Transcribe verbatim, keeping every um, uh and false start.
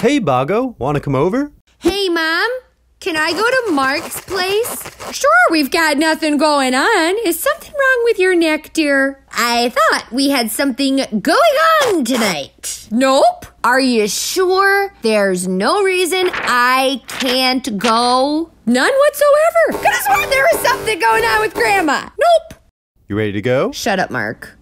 Hey, Boggo, want to come over? Hey, Mom. Can I go to Mark's place? Sure, we've got nothing going on. Is something wrong with your neck, dear? I thought we had something going on tonight. Nope. Are you sure there's no reason I can't go? None whatsoever. Could have sworn there was something going on with Grandma. Nope. You ready to go? Shut up, Mark.